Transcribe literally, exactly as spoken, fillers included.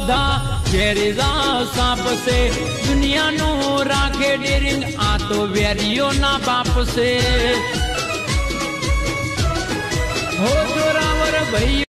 बधा वेरीजा सांप से दुनिया नो राखे डेरिंग आ तो वेरियो ना बाप से।